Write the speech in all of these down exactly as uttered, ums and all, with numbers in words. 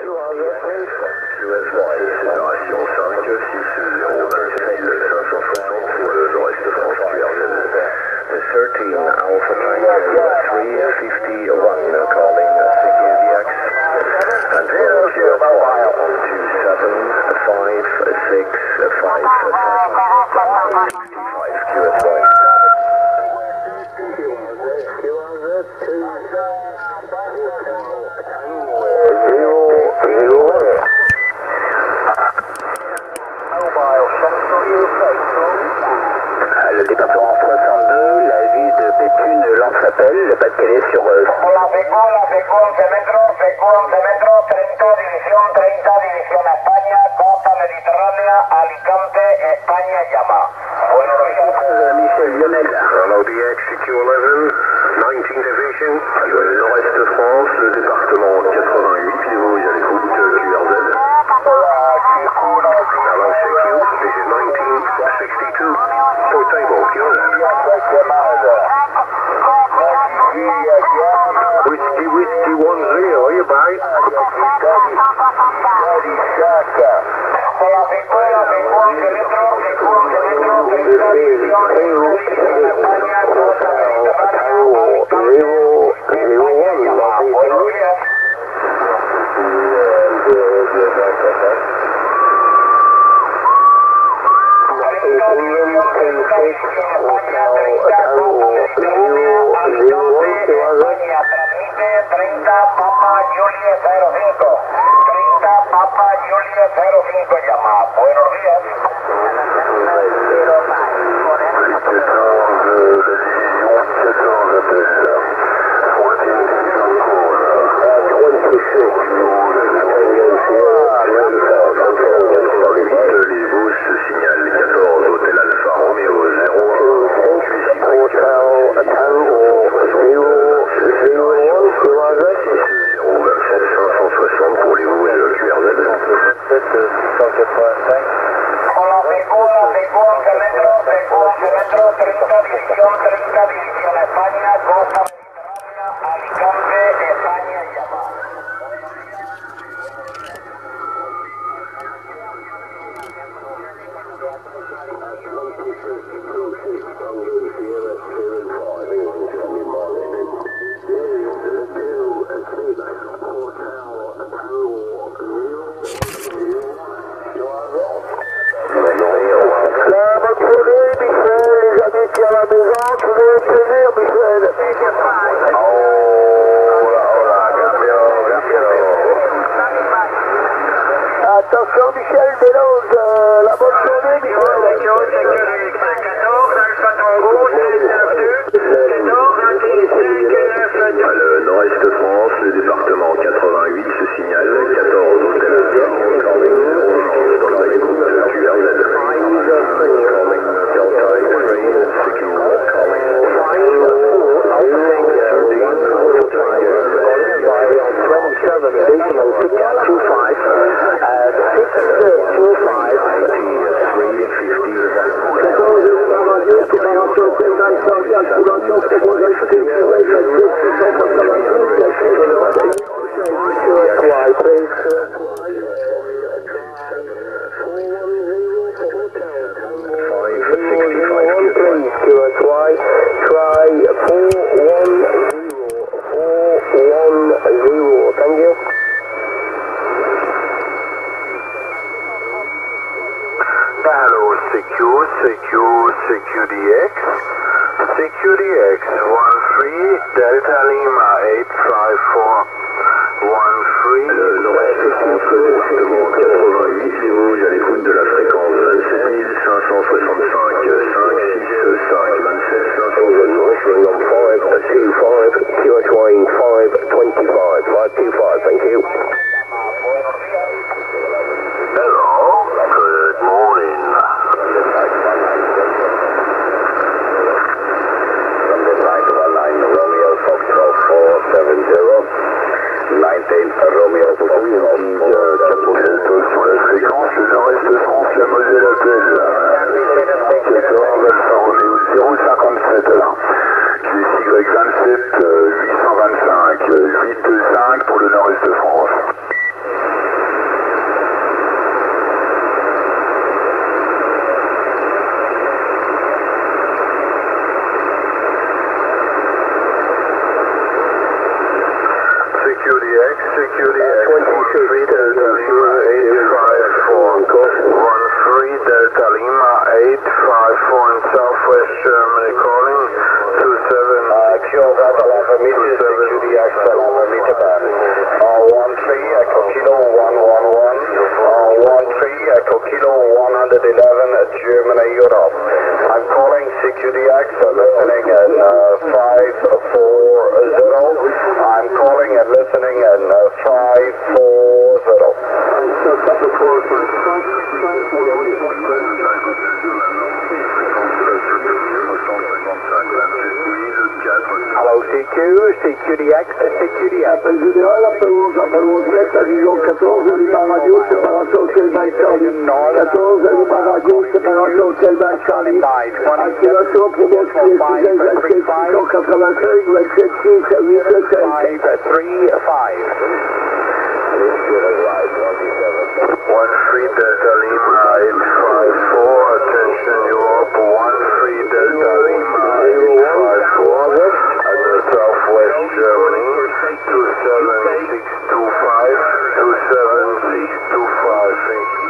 séparation cinq, six zéro vingt-six, cinq cent soixante pour le nord-est de France, Q R Z. thirteen Alpha Tango three fifty-one calling security X. And twelve Q S Y on two seven five six five sixty-five Q S Y. Le département soixante-deux, la ville de Béthune lance appel, le Pas-de-Calais sur... Euh... Hola, Feco, la Feco, once metros, Feco, once metros, treinta, división treinta, división España, costa mediterránea, Alicante, España, llama. Buenos días. Michel Lionel. Hello, D X, C Q eleven, nineteen Division, le nord-est de France, le département quatre-vingt-huit, les Vosges à l'écoute, Q R Z. Hello, C Q, this is nineteen sixty-two, for table, Q R Z. Whiskey, whiskey, one zero, you buy? Hola, Feco, la Feco, once metros, Feco, once metros, treinta, división España, costa mediterránea, Alicante, España, llama. Buenos días. treinta Papa Julia cero cinco, treinta Papa Julia cero cinco llama. Buenos días. Les Vosges se signalent quatorze Hôtel Alpha Romeo zéro vingt-sept cinq cent soixante pour les Vosges Q R Z. Hola, Feco, la Feco, once metros, Feco, once metros, treinta, división treinta, división España, costa mediterránea, Alicante, España, llama. Attention Michel, Délange, euh, la bonne journée Michel. Le nord-est de France, le département quatre-vingt-huit se signale quatorze Hôtel Alpha calling dans la écoute Q R Z. Calling Delta X-ray, secure, calling C Q, C Q, C Q D X, C Q D X, one three, Delta Lima eight five four, one three. Le nord-est de France, le département quatre-vingt-huit, les Vosges à l'écoute de la fréquence vingt-sept mille cinq cent soixante-cinq, cinq six cinq, vingt-sept cinq cent soixante-cinq, five two five, Q S Y five twenty-five, five two five, thank you. Hello, good morning. Romeo Foxtrot four seven zero, nineteen Romeo Foxtrot sur la fréquence, le nord-est de France, la Moselle appelle quatorze Alpha Romeo zéro cinquante-sept, Q S Y vingt-sept huit cent vingt-cinq, huit cinq pour le nord-est de France. Security X one three Delta Lima eight five four. one three Delta Lima eight five four in Southwest Germany calling two seven. Action Alpha Meter Security X Alpha Meter Band. one three Echo Kilo one one one. one three Echo Kilo one eleven Germany Europe. I'm calling Security X listening in uh, five four zero. I'm calling and listening in uh, five four zero. Hello C Q, C Q D X, C Q D X. Appel général, appel onze, appel onze, net à Dijon quatorze, Lima Radio, séparation Hotel Mike Charlie. quatorze, Lima Radio, séparation Hotel Mike Charlie. Activation pour mon client, vingt-sept six cent quatre-vingt-cinq, vingt-sept six huit sept. one three Delta Lima eight five four, attention Europe, one three Delta Lima eight five four, at the Southwest Germany, two seven six two five, two seven six two five, thank you.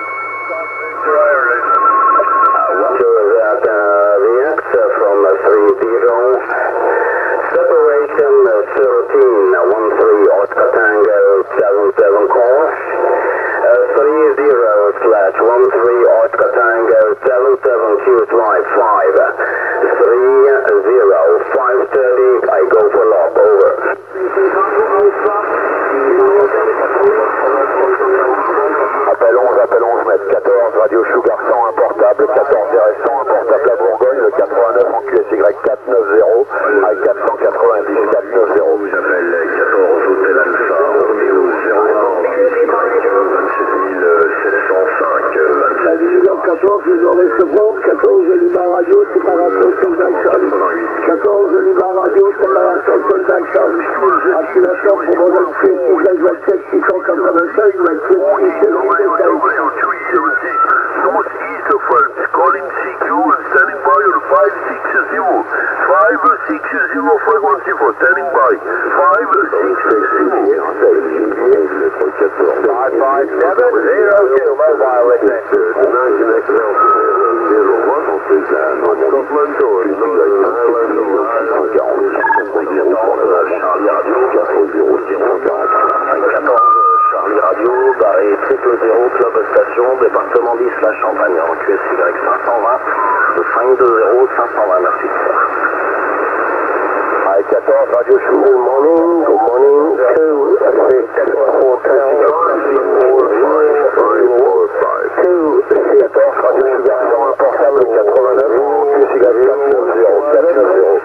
That uh, reacts from uh, three zero, separation uh, thirteen, one three Oscar Tango seven seven course, uh, three zero slash one three Oscar Tango seven seven Q five five, three zero five thirty, I go for lock, over. Appel onze, appel onze, mètre quatorze, radio Sugar cent, un portable, quatorze cent, un portable à Bourgogne, le quatre-vingt-neuf en Q S Y quatre cent quatre-vingt-dix à quatre cent quatre-vingt-dix, quatre cent quatre-vingt-dix. J'appelle quatorze Hôtel Alpha, Romeo zéro un, Q S Y vingt-sept sept cent cinq, vingt-sept. Dijon quatorze, je dois recevoir, quatorze, Lima Radio, séparation Hotel Mike Charlie. quatorze, Lima Radio, séparation Hotel Mike Charlie. Activation pour mon client, vingt-sept six cent quatre-vingt-cinq, vingt-sept six sept sept. Northeast of Alps, calling C Q and standing by on five six zero, five six zero frequency for standing by, five six zero. five five seven zero two, mobile listening. Charlie Radio, barré triple zéro, club station, département dix, la Champagne, en Q S Y cinq cent vingt, cinq deux zéro cinq cent vingt, merci. I quatorze, Radio Show, good morning, good morning, two six hotel, four five, two six, quatorze, Radio Sugar cent, un portable quatre-vingt-neuf, Q S Y quatre neuf zéro, quatre neuf zéro.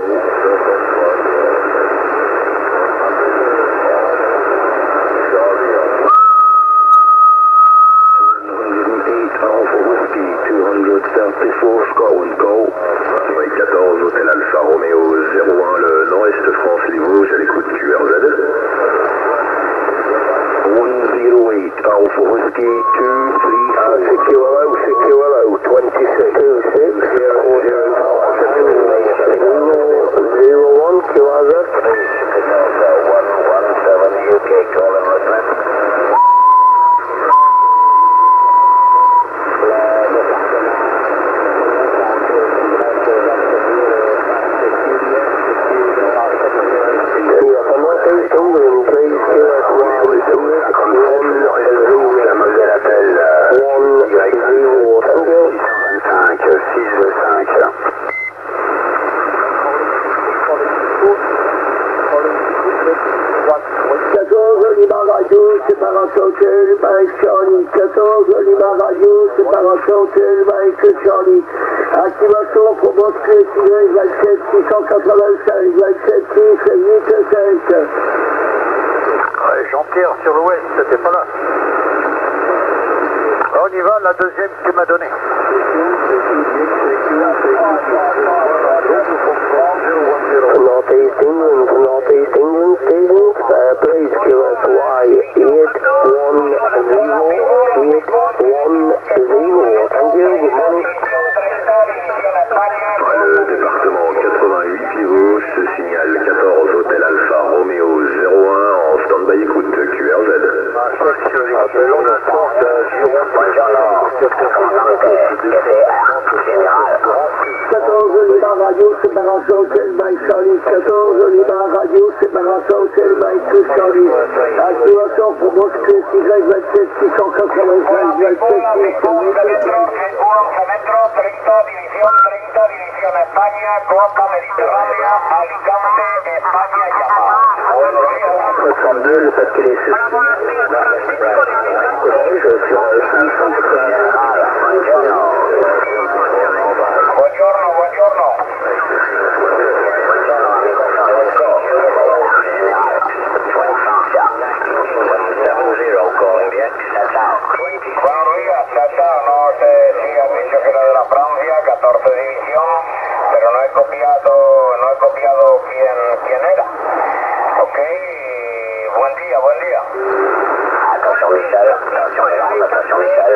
Scotland Go, quatorze Hôtel Alpha Romeo zéro un, le Nord-Est France Limoges à l'écoute Q R Z. one zero eight Alpha Whiskey two three four. C Q L O, C Q L O, twenty-six two six zero zero zero one Q R Z. one one seven U K calling listening. quatorze, Lima Radio, séparation Hotel Mike Charlie. quatorze, Lima Radio, séparation Hotel Mike Charlie. Activation pour mon client, vingt-sept six cent quatre-vingt-cinq, vingt-sept six huit cinq. Ouais, Jean-Pierre sur l'ouest, c'était pas là. On y va, la deuxième que tu m'as donnée. Northeast England, Northeast England station, uh, please Q S Y eight one zero, eight one zero. Thank you, good morning. Le département quatre-vingt-huit pied gauche, signal quatorze Hôtel Alpha Romeo zéro un en stand-by Appelons la source de Gironde. quatorze Lima Radio, séparation Hotel by Charlie. quatorze Lima Radio, séparation Hotel by two Charlie. Activation pour Moscou, Y vingt-sept six cent quatre-vingt-cinq, vingt-sept metros, treinta, división treinta, división España, costa mediterránea, Alicante, España, llama. Buenos días. soixante-deux, le fait que les Buongiorno, buongiorno. Buenos días, Chacha, no sé si has dicho que era de la Francia, catorce división, pero no he copiado, no he copiado quién, quién era. Ok, buen día, buen día. Attention Michel, attention Michel, attention Michel.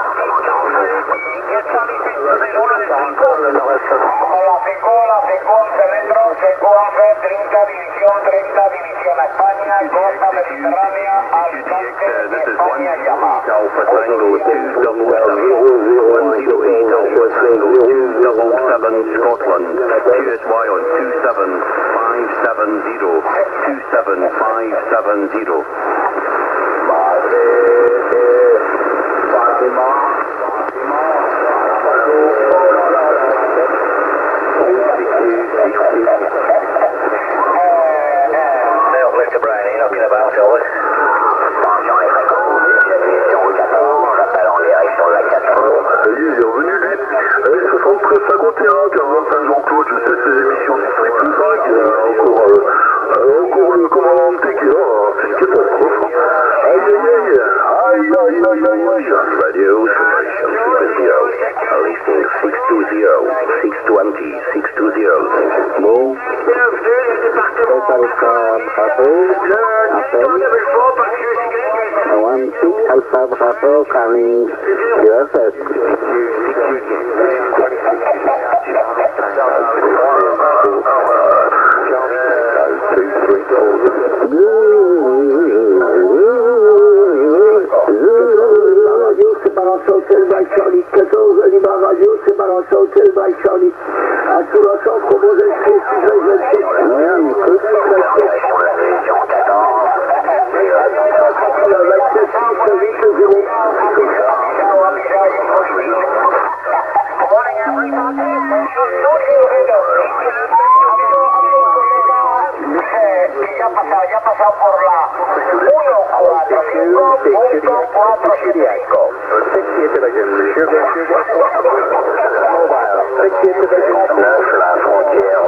Hola, Fico, hola, Fico, once metros, Fico once, treinta, división treinta, división España, costa mediterránea, Alicante, España, llama. Alpha Tango two double seven, one zero eight Alpha Tango two double seven Scotland, Q S Y on two seven five seven zero, two seven five seven zero. Mister Brown, you're knocking about, always. Il est revenu lui, avec soixante-treize cinquante et un, quarante-cinq Jean-Claude, je sais ces émissions du triple cinq, il y a encore, euh, euh, encore le commandant T qui est là, c'est une catastrophe. Aïe aïe aïe, aïe aïe aïe aïe aïe. Radio Station triple zero, listing six two zero, six twenty, six two zero. Bon. one six Alpha Bravo calling U S S. Radio, séparation Hotel by Charlie. quatorze Lima Radio, séparation Hotel by Charlie. Activation pour vos inscrits, six vingt-sept. Rien, écoute. Ya ha pasado, ya ha pasado por la uno cuatro cinco punto cuatro siete cinco. Neuf, la frontière.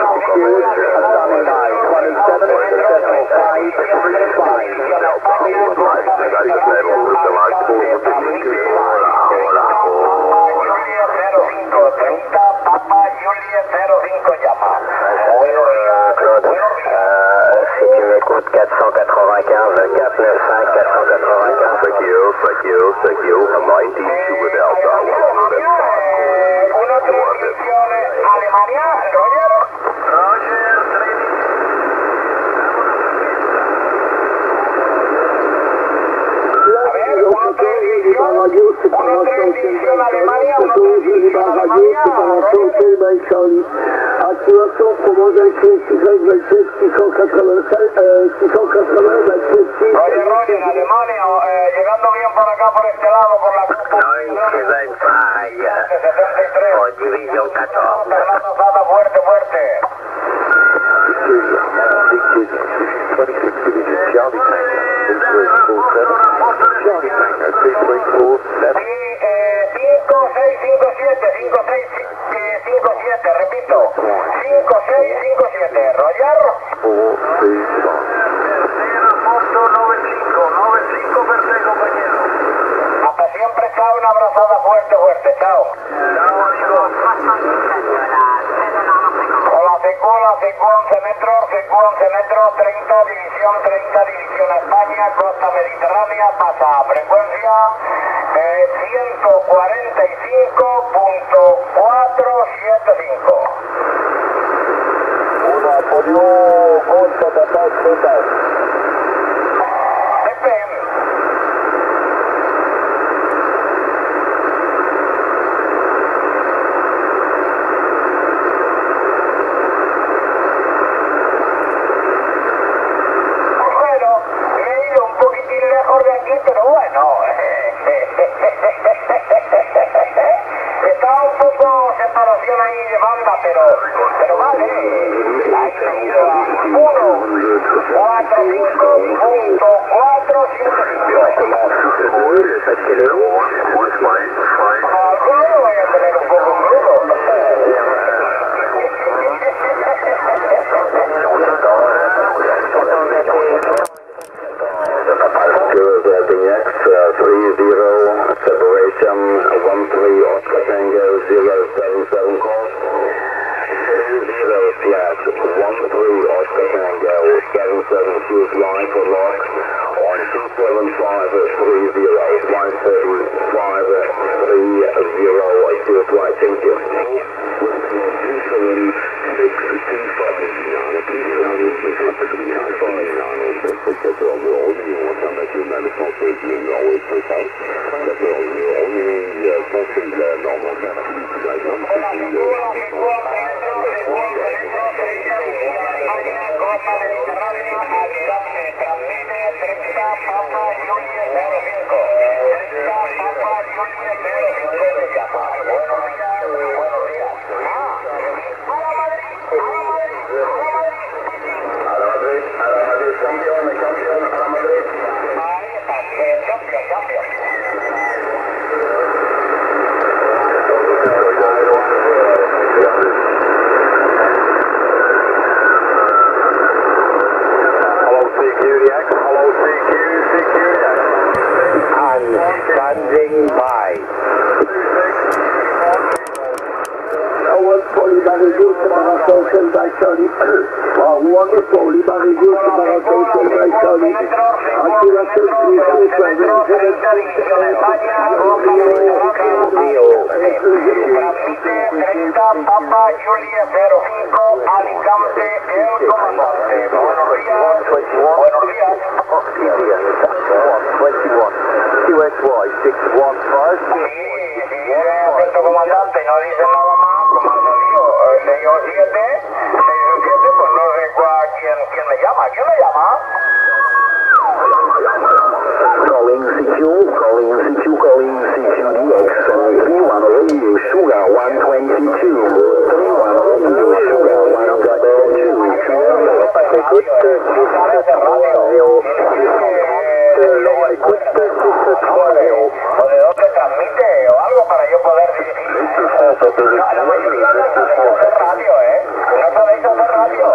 treinta, Papa Juliet cero cinco llama. Buenos días, Claude, euh, si tu m'écoutes, quatre cent quatre-vingt-quinze, quatre neuf cinq, quatre cent quatre-vingt-quinze. Thank you, thank you, thank you. ninety-two with Alpha. Una transmisión Alemania, Roger. Roger, A ver, uno tres división, uno tres división Alemania, uno tres división Alemania, Roger. Activation pour vos inscrits, six vingt-sept, six cent quatre-vingt-cinq, six cent quatre-vingts, vingt-sept, six. Roger, Roger, Alemania, eh, llegando bien por acá, por este lado, por la costa. setenta y tres. Division quatorze. Fernando Zata, fuerte, fuerte. Sí, eh, cinco seis cinco siete, cinco seis cinco siete, repito, cinco seis cinco siete, Roger. Hasta siempre, chao, una abrazada fuerte, fuerte, chao. Hola, C Q, hola, C Q once metros, C Q once metros, treinta, división treinta, división España, costa mediterránea, pasa a frecuencia eh, ciento cuarenta y cinco punto cuatrocientos setenta y cinco. Un apoyo contra Tata Total. F M. aquí, pero bueno. Está un poco separación ahí de banda, pero, pero vale. Ahí seguido a uno, cuatro, cinco, punto, cuatro, siete, alguno lo voy a tener un poco crudo. three zero, separation, one three, Oscar Tango, zero seven seven course. zero flat, one three, Oscar Tango, seven seven, choose line for lock, on two seven five three zero, one thirty five three zero, choose right, thank you. two seven six two five Standing by. Libarigo, séparation, standby Charlie. one for Libarigo, séparation, standby Charlie. Activation, treinta, Papa Julia cero cinco, Alicante, el comandante. Buenos días, buenos días. Q X Y six one five. Sí, sí, nuestro comandante no dice nada más, comando lío, seis o siete, seis o siete, pues no sé cuál, quién, quién me llama, ¿quién me llama? Calling C Q, calling C Q, calling C Q D X, three one radio, Sugar one twenty-two, three one radio, Sugar one twenty-two, o de dónde transmite o algo para yo poder dirigir. No, la mayoría no sabéis hacer radio, ¿eh? No sabéis hacer radio.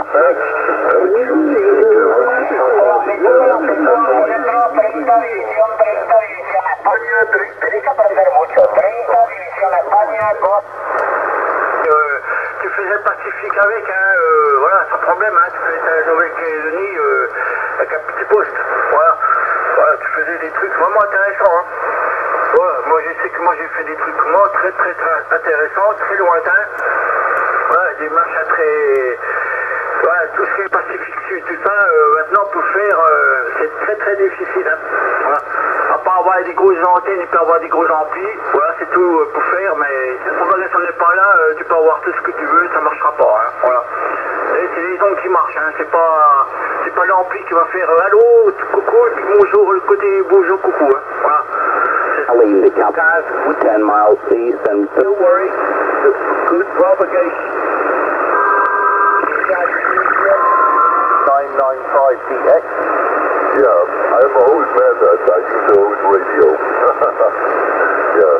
treinta división, treinta división España, tenéis que aprender mucho. treinta división España con... Euh, tu faisais Pacifique avec, hein, euh, voilà, sans problème, hein, tu faisais la Nouvelle-Calédonie euh, avec un petit poste, voilà. Voilà, tu faisais des trucs vraiment intéressants, hein. Voilà, moi je sais que moi j'ai fait des trucs vraiment très très très intéressants, très lointains. Voilà, des marches très... Voilà, tout ce qui est Pacifique Sud, tout ça, euh, maintenant pour faire, euh, c'est très très difficile, hein. Voilà. À part avoir des grosses antennes, il peut avoir des gros amplis, voilà, c'est tout euh, pour faire, mais si le propagation n'est pas là, euh, tu peux avoir tout ce que tu veux, ça marchera pas, hein. Voilà. Et c'est les ondes qui marchent, hein, c'est pas, c'est pas l'ampli qui va faire euh, allô, coucou, et puis bonjour, le côté bonjour, coucou, hein. Voilà. Leave the cap ten miles east and Don't worry, good propagation. nine nine five D X. Yeah, I'm always mad that I use the old radio. Yeah.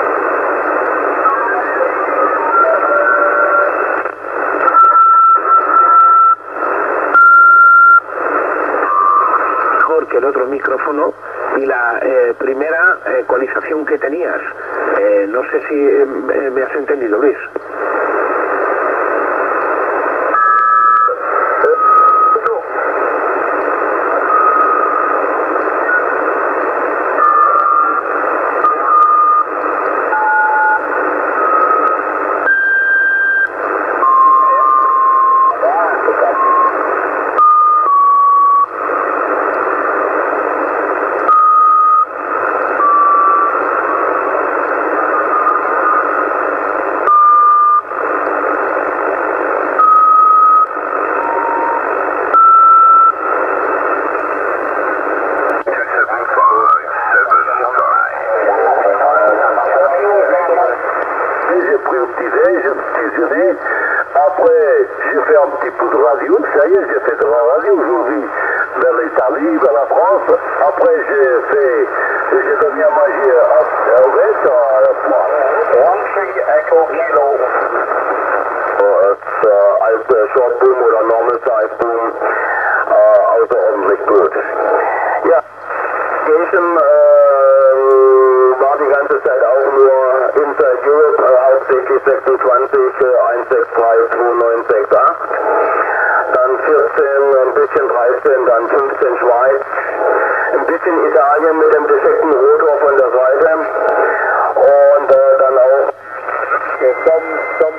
Mejor que el otro micrófono y la eh, primera eh, ecualización que tenías. Eh, no sé si eh, me has entendido, Luis. déjeuner. Après, j'ai fait un petit peu de radio, ça y est, j'ai fait de la radio aujourd'hui. Vers l'Italie, vers la France. Après, j'ai fait, j'ai donné à manger à Helvet, à la fois. one three Echo Kilo. Oh, het is uh, uit de short boom oder normal size boom. Uh, außerordentlich gut. Ja, Station uh, war die ganze Zeit auch nur Inside Europe, uh, hauptsächlich sechsundzwanzig, uh, eins sechs drei zwei neun sechs acht. Dann vierzehn, ein bisschen dreizehn, dann fünfzehn Schweiz. Ein bisschen Italien mit dem defekten Rotor von der Seite. Und uh, dann auch some, some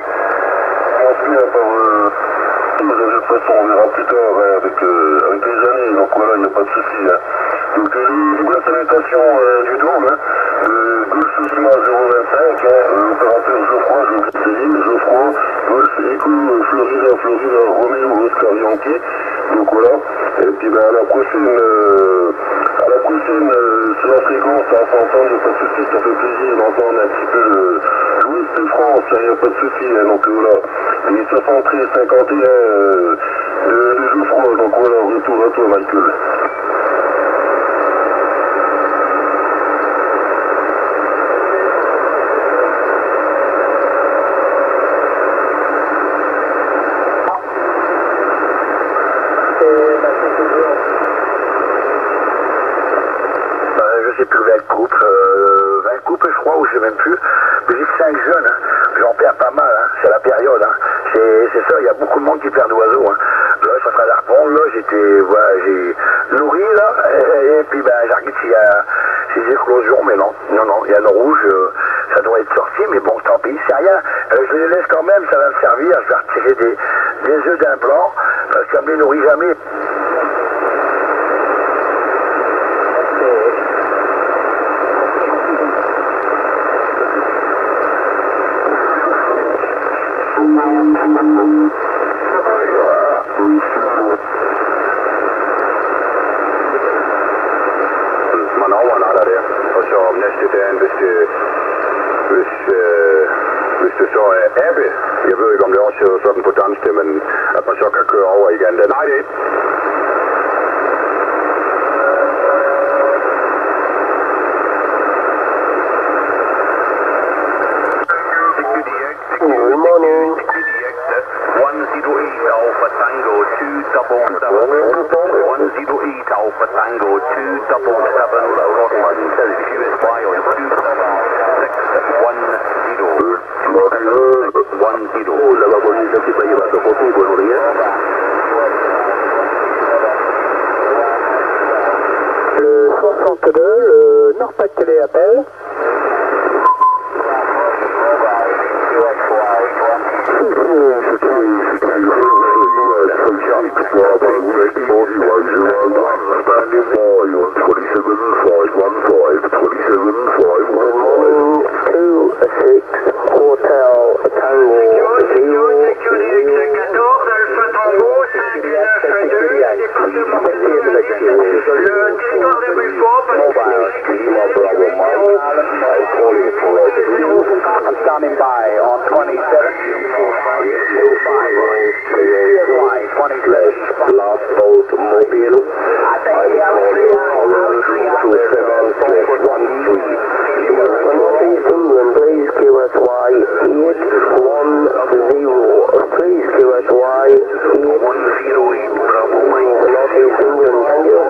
de toute façon, on verra plus tard hein, avec, euh, avec les années, donc voilà, il n'y a pas de souci. Hein. Donc, euh, une bonne salutation euh, du Dôme, hein, euh, Golf Lima zéro vingt-cinq, hein, euh, opérateur Geoffroy, je vous essayer, Geoffroy, Golf Echo, Florida, Florida, Romeo, Oscar Yankee. Donc voilà, et puis ben, à la prochaine, euh, à la prochaine euh, sur la fréquence, ça s'entend, il n'y a pas de souci, ça fait plaisir d'entendre un petit peu l'Ouest de France, il n'y a pas de souci, hein, donc voilà. Et soixante-treize cinquante et un euh, de, de Geoffroy, donc voilà, retour à toi Michael. Je sais plus vingt couples, euh, vingt couples je crois, ou je sais même plus. Mais j'ai cinq jeunes, j'en perds pas mal, hein. C'est la période. Hein. C'est ça, il y a beaucoup de monde qui perd d'oiseaux. Hein. Là, ça fera l'arpon, là, j'étais, voilà, j'ai nourri, là, et, et puis ben, j'ai regardé s'il y a ces éclosions, mais non, non, non, il y a le rouge, euh, ça doit être sorti, mais bon, tant pis, c'est rien. Euh, je les laisse quand même, ça va me servir, je vais retirer des, des œufs d'implant, parce que ça me les nourrit jamais. Man har alla det. Och så nästa dagen, hvis det, hvis, øh, hvis det så er Abbe, jeg ved ikke om det også hedder sådan på dansk, men at man så kan køre over igen. Nej, det er ikke. Good morning. one zero eight Alpha Tango two double seven. one zero eight Alpha Tango two double seven. Scotland Q S Y on two seven six one zero. one zero. La vagonista si sta llevando poco, buenos días. Le soixante-deux, le Nord-Pas-de-Calais appelle. I'm standing by on twenty-seven. Last boat mobile. I'm calling two seven slash one three. Northeast England, please Q S Y eight one zero. Please Q S Y eight one zero eight Bravo Mike. Northeast England, thank you.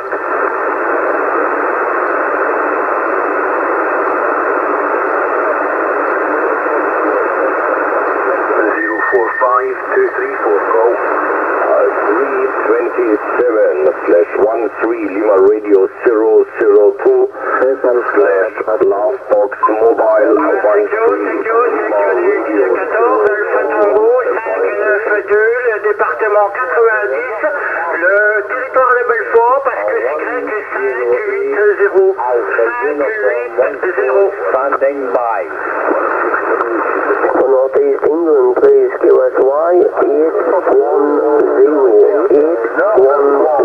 four five two three four call. three twenty-seven slash one three Lima Radio zero zero two slash last box mobile one three Lima Radio le département quatre-vingt-dix, le territoire de Belfort, parce que c'est grec cinq huit zéro. cinq huit zéro. Standing by. Northeast England, please Q S Y eight one zero. eight one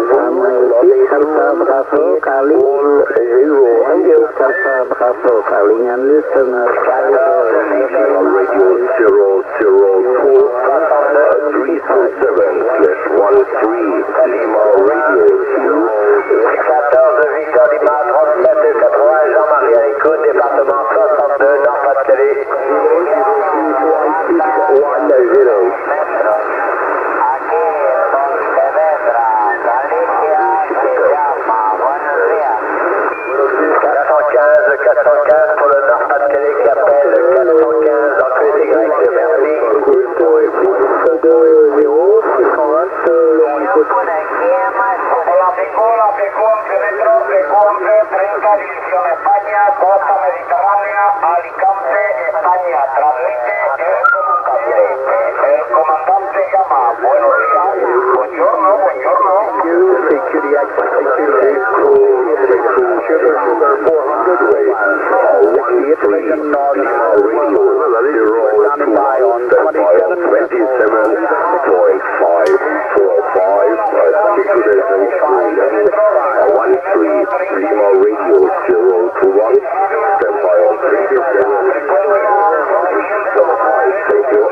zero. Thank you. Radio zero zero two three two seven slash one three Lima Radio zero. quatorze Victor Lima, trente-sept quatre-vingts, Jean-Marie à l'écoute, département soixante-deux, Nord-Pas-de-Calais. one zero. quatre cent quinze, quatre cent quinze pour le Nord-Pas-de-Calais qui appelle quatre cent quinze en Q S Y, merci. six deux zéro, six cent vingt, Hola, Picola, Piconce, Metro, Piconce, treinta, División España, Costa Mediterránea, Alicante, España, transmite el comandante. El comandante llama, buenos días, buongiorno, buongiorno. Security Access, Security Sugar, sugar, four hundred way. one three Lima Radio zero two twenty-seven point five four five. one three Lima Radio zero two one. Stand by on three. Thank you.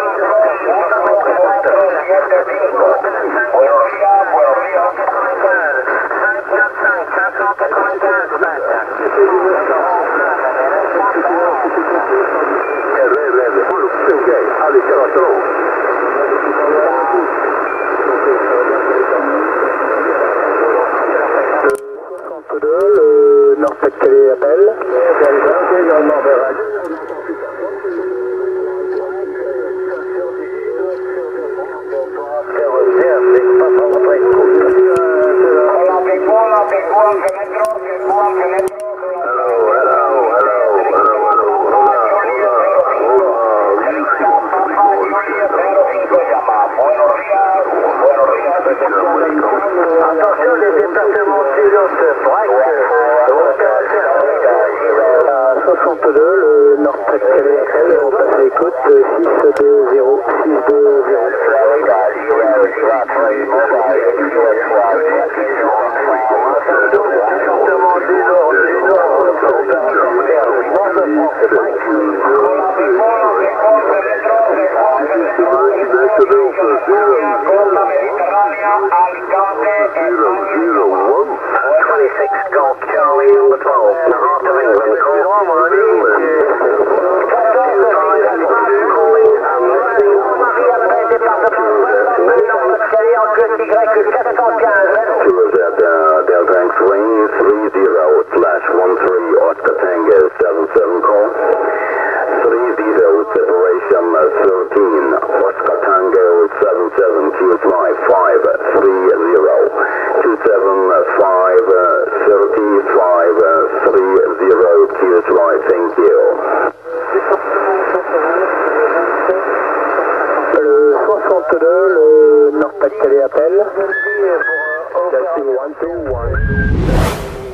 Allez, ciao, soixante-deux, le Nord-Pas-de-Calais appelle. Attention, les déplacements suivants se braquent. soixante-deux, le Nord-Pas-de-Calais appelle, on passe à l'écoute, six deux zéro, six deux zéro. twenty-six Golf Charlie number twelve, the heart of England, call on Delta X-Wing three zero slash one three Oscar Tango seven seven call. three zero separation thirteen Oscar Tango seven seven Q fly five three zero two seven five thirty-five three zero Q fly, thank you. Le soixante-deux, le Nord-Pas-de-Calais appelle. Testing one two one.